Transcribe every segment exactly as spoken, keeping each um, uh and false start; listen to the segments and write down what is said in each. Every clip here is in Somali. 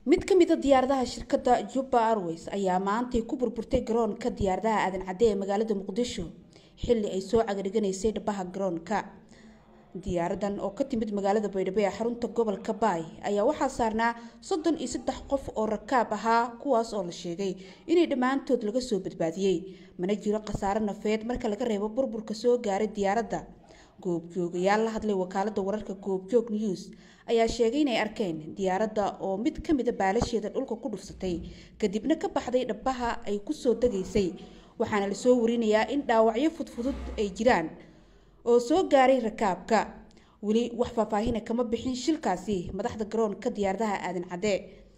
mid ka mid ah diyaaradaha shirkadda Juba Airways ayaa maanta ku burburtay garoonka diyaaradaha aadan cadde ee magaalada Muqdisho xilli ay soo cagariganeysay dhabaha garoonka. diyaaradan oo ka timid magaalada Baydhabo ee xarunta gobolka Baay ayaa waxaa saarnaa soddon iyo saddex qof oo rakaab ahaa kuwaas oo la sheegay inay dhamaantood laga soo badbaadiyay mana jiro khasaare nafeed marka laga reebo burburka soo gaaray diyaaradda. goobjoogayaal la hadlay wakaaladda wararka Goobjoog News ayaa sheegay inay arkeen diyaaradda oo mid ka mid ah baalasheeda dhulka ku dhufsatay kadibna ka baxday dhabaha ay ku soo dageysay waxaana la soo warinayaa in dhaawacyo fudfudud ay jiraan oo soo gaaray rakaabka. wali wax faahfaahin kama bixin shilkaasi madaxda garoonka diyaaradaha aadan cadde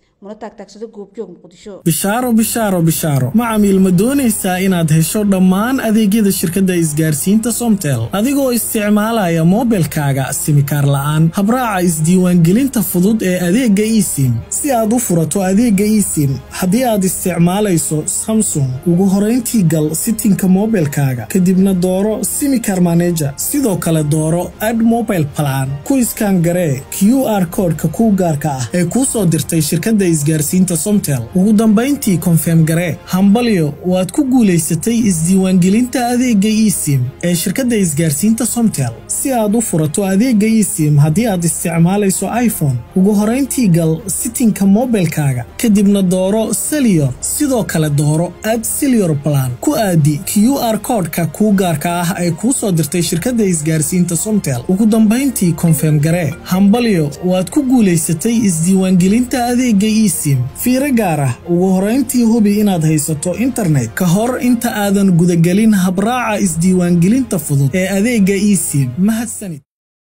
bishaaro bishaaro bishaaro macamiil ma doonaysaa inaad hesho dhammaan adeegyada shirkadda isgaarsiinta Somtel adigoo isticmaalaya mobilkaaga simikaar la'aan habraaca isdiiwaangelinta fudud ee adeegga eSIM si aad u furato adeegga eSIM haddii aad isticmaalayso Samsung ugu horeyntii gal settingka mobilkaaga kadibna dooro simikaar manager sidoo kale dooro add mobile plan ku iskaan garee Q R code-ka ku gaarka ah ee ku soo dirtay shirkadda isgaarsiinta Somtel ugu dambeyntii confirm garee hambalyo waad ku guuleysatay isdiiwaangelinta adeegga eSIM ee shirkadda isgaarsiinta Somtel si aad u furato adeegga eSIM haddii aad isticmaalayso iPhone ugu horeyntii gal settingka mobilkaaga kadibna dooro Cellular sidoo kale dooro add Cellular plan ku aadi Q R code-ka ku gaarka ah ee ku soo dirtay shirkadda isgaarsiinta Somtel ugu dambeyntii confirm garee hambalyo waad ku guuleysatay isdiiwaangelinta adeegga eSIM fiiro gaar ah ugu horeyntii hubi inaad haysato internet ka hor inta aadan gudagelin habraaca isdiiwaangelinta fudud ee adeegga eSIM mahadsanid.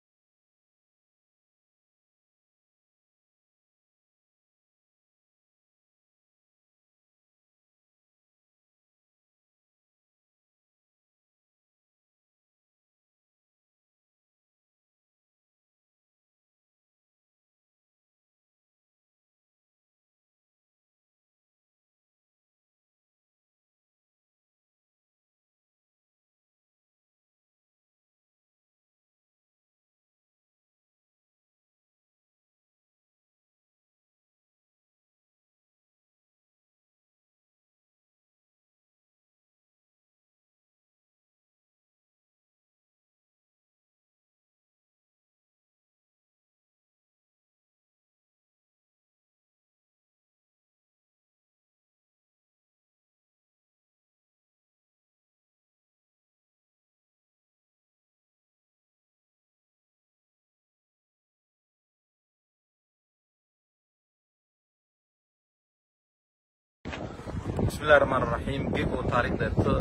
بسم الله الرحمن الرحيم جيكو تاريخ دهتا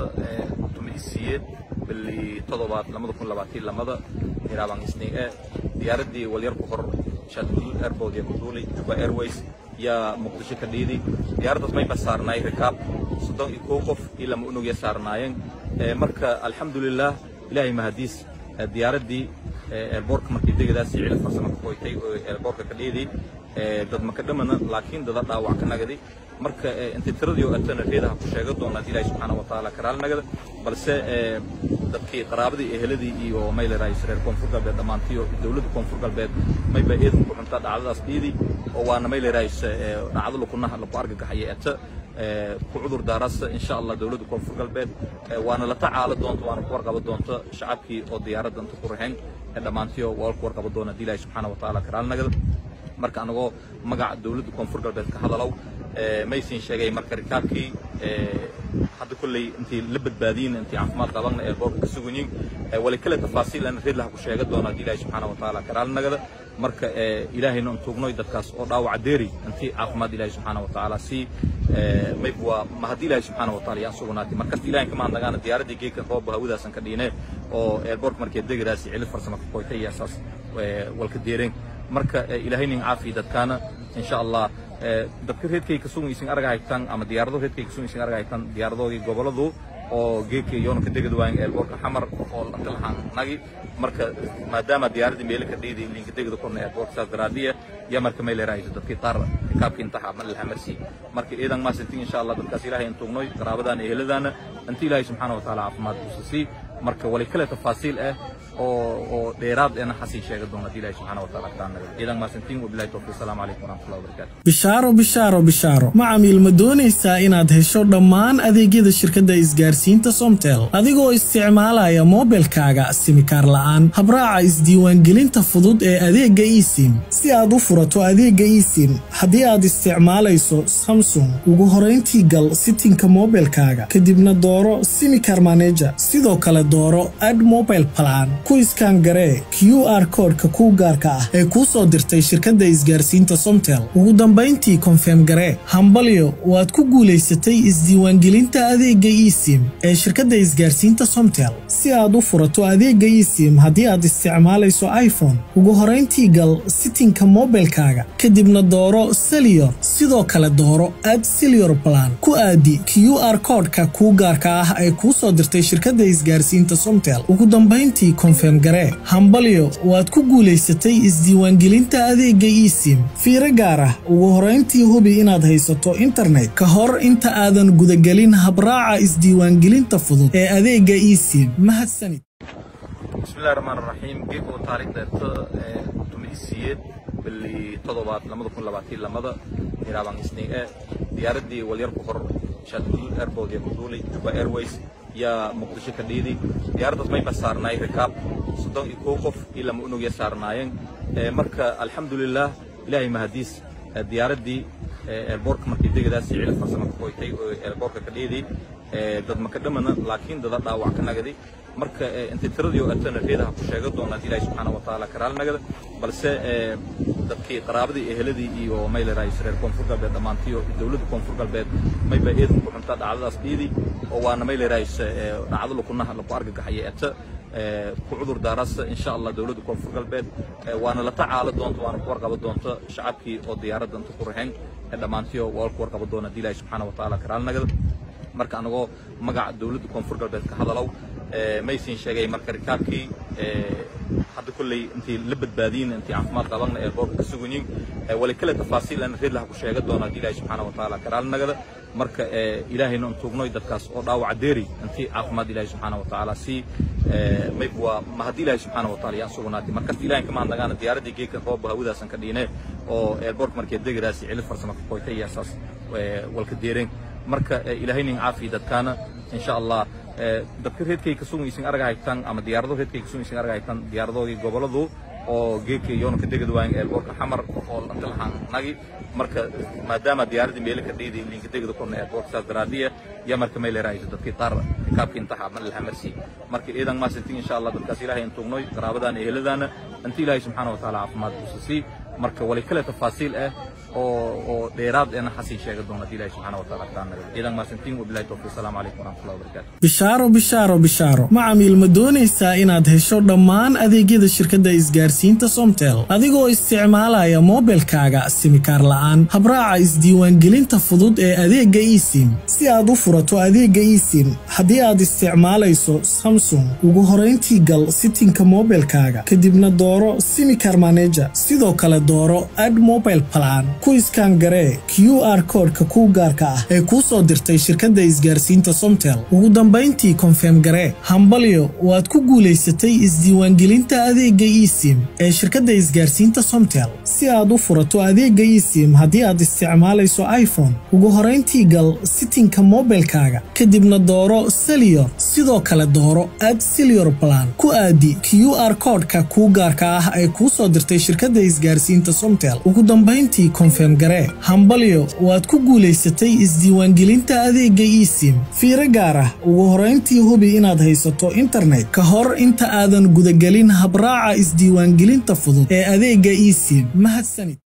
تميسيد باللي تضبط لمدة كل لبعتين لمدة يرابعن سنين دياردي والير بخر شادول إيربود يقولي جوبا إيرويز يا مقدسة كديدي ديارد اسمه بسار ناي ركاب صدق يكوقف إلى مؤنو يسار ناين مركا الحمد لله إلهي مهديس دياردي البورك مركي ديجا داسي على فرصة مكويتي البورك كديدي dad ma ka dhamana laakiin dad dhaawac ka nagadi marka inta tiradiyo atana reedaha ku sheegay doonaa Ilaahay subhanahu wa ta'ala karaal nagada balse dadkii qaraabadii eheladii iyo mayl raayis reer koonfur galbeed dhamaantiyo dawladda koonfur galbeed may ba eedan ku xunta dhacdadaas diidi oo waana mayl raayis dhacdo la kunaha la argagaxay ata ku cudur daarasa insha Allah dawladda koonfur galbeed waana la tacaalo doonto waana ku warqaba doonto shacabkii oo diyaaradan ku raxeen dhamaantiyo waa ku warqaba doonaa Ilaahay subhanahu wa ta'ala karaal nagada marka anagoo magaca dawladda koonfur galbeed ka hadalaw ee maysin sheegay marka rikaabkii ee hadda kulay intii la badbaadin intii caafimaad qabanna ee boorka sugunyin wali kala tafaasiil aan reed laha ku sheegay doona Ilaahay subhanahu wa ta'ala karaal nagada marka ee Ilaahayna intuugnoy dadkaas oo dhaawac deeri intii caafimaad Ilaahay subhanahu wa ta'ala si ee may bua ma hadii Ilaahay subhanahu wa ta'ala yaan sugnaatay marka Ilaahay kama nagaana diyaaradii geedka roob hawadaas ka dhiinay oo airport markii degiraasi cilad farsamo ka qoytay asaas walka deereen marka Ilaahayna caafi dadkana insha Allah dadka reedkay ka sugaysan arag haytan ama diyaarado reedkay ka sugaysan arag haytan diyaaradoodii goboladu oo geedka yoon ka degad waan airportka xamar oo inta lahaan nagi marka maadaama diyaaradii meel ka dheeday linka degada korna airport saadaraadiya ya marka meel raayis dadkii qaar kaabka inta xamal la hamarsi marka eedan ma sintin insha Allah dadkaas Ilaahay intuu nooy qaraabadan eheladaana inta Ilaahay subhanahu wa ta'ala caafimaad u siisi marka wali kale tafaasiil ah oo oo dheeraad ah xasiin sheega doona Ilaahay subhanahu wa ta'ala taana idan ma santiin wabillahi tawfiq assalamu alaykum wa rahmatullahi wa barakatuh bishaaro bishaaro bishaaro macaamiil ma doonaysaa inaad hesho dhammaan adeegyada shirkadda isgaarsiinta Somtel adigoo isticmaalaya mobilkaaga simikaar la'aan habraaca isdiiwaangelinta fudud ee adeegga eSIM si aad u furato adeegga eSIM haddii aad isticmaalayso Samsung ugu horeyntii gal settingka mobilkaaga kadibna dooro simikaar manager sidoo kale dooro add mobile plan ku iskaan garee Q R code-ka ku gaarka ah ee ku soo dirtay shirkadda isgaarsiinta Somtel ugu dambeyntii confirm garee hambalyo waad ku guuleysatay isdiiwaangelinta adeegga eSIM ee shirkadda isgaarsiinta Somtel si aad u furato adeegga eSIM haddii aad isticmaalayso iPhone ugu horeyntii gal settingka mobilkaaga kadibna dooro Cellular sidoo kale dooro add Cellular plan ku aadi Q R code-ka ku gaarka ah ee ku soo dirtay shirkadda isgaarsiinta Somtel ugu dambeyntii confirm garee hambalyo waad ku guuleysatay isdiiwaangelinta adeegga eSIM fiiro gaar ah ugu horeyntii hubi inaad haysato internet ka hor inta aadan gudagelin habraaca isdiiwaangelinta fudud ee adeegga eSIM mahadsanid bismillahir rahmanir rahiim geeko taariikhda tumisiyad billi toddobaad laba kun labaatan iyo laba iraaban isniin ee diyaaradii walyar ku hor shadul airport ee Dubai Juba Airways ya muqdisho ka dhidi diyaaradda may basaarnay rikaab soddon iyo kow qof ila ma unug yasaarnaayeen marka alxamdulillah ilaahay mahadiis diyaaradii airport markii degadaas cilad farsamo ku qoytay oo airport ka dhidi dad ma ka dhamana laakiin dad dhaawac ka nagaday marka inta tiradii oo atana reedaha ku sheegay doona Ilaahay subhanahu wa ta'ala karaal nagada balse dadkii qaraabadii eheladii iyo mayl raayis reer koonfur galbeed dhamaantii oo dawladda koonfur galbeed may ba eedan ku xunta dhacdadaas dhidi oo waana mayl raayis dhacdo la kunaha la ku argagaxay ata ku cudur daaras insha Allah dawladda koonfur galbeed waana la tacaalo doonto waana ku warqaba doonto shacabkii oo diyaaradda inta ku raxeen dhamaantii oo ku warqaba doona Ilaahay subhanahu wa ta'ala karaal nagada marka anagoo magaca dawladda koonfur galbeed ka hadalaw ما يصير شيء مركز ركابكي حد كل أنت لبت بادين أنت عفمات قبلنا البورك السجونين ولا كل التفاصيل أنا غير لها كشيء قد دونا إلهي سبحانه وتعالى كرالنا كذا مركز إلهي ننتظر إذا كاس أو عديري أنت عفمات إلهي سبحانه وتعالى سي ما يبغى ما هدي إلهي سبحانه وتعالى يسووناتي مركز إلهي كمان عندنا ديار دي كيك هو بهودا سنكدينه أو البورك مركز دقيقة راسي على فرصة كويتية أساس والكديرين مركز إلهي نعافي إذا كان إن شاء الله dadka reedkay ka soo isin arag haytan ama diyaarado reedkay ka soo isin arag haytan diyaaradoodii goboladu oo geekay yoon ka degad waan airportka xamar oo la talxan nagi marka maadaama diyaaradii meel ka dheeday linka degada korna airportka sadraadiya ya marka meel raayis dadkii tar kaabki intaha man la hamarsi marka iidan ma sintin insha Allah dadkaas ilaahay intuu nooy qaraabadan eheladaana inta ilaahay subhanahu wa ta'ala caafimaad u siisi marka wali kale tafaasiil ah oo oo dheeraad ah xasiin sheega doona Ilaahay subhanahu wa ta'ala taana idan ma santiin wabillahi tawfiq assalamu alaykum wa rahmatullahi wa barakatuh bishaaro bishaaro bishaaro macaamiil ma doonaysaa inaad hesho dhammaan adeegyada shirkadda isgaarsiinta Somtel adigoo isticmaalaya mobilkaaga simikaar la'aan habraaca isdiiwaangelinta fudud ee adeegga eSIM si aad u furato adeegga eSIM haddii aad isticmaalayso Samsung ugu horeyntii gal settingka mobilkaaga kadibna dooro simikaar manager sidoo kale dooro add mobile plan ku iskaan garee Q R code-ka ku gaarka ah ee ku soo dirtay shirkadda isgaarsiinta Somtel ugu dambeyntii confirm garee hambalyo waad ku guuleysatay isdiiwaangelinta adeegga eSIM ee shirkadda isgaarsiinta Somtel si aad u furato adeegga eSIM haddii aad isticmaalayso iPhone ugu horeyntii gal settingka mobilkaaga kadibna dooro Cellular sidoo kale dooro add Cellular plan ku aadi Q R code-ka ku gaarka ah ee ku soo dirtay shirkadda isgaarsiinta Somtel ugu dambeyntii confirm garee hambalyo waad ku guuleysatay isdiiwaangelinta adeegga eSIM fiiro gaar ah ugu horeyntii hubi inaad haysato internet ka hor inta aadan gudagelin habraaca isdiiwaangelinta fudud ee adeegga eSIM mahadsanid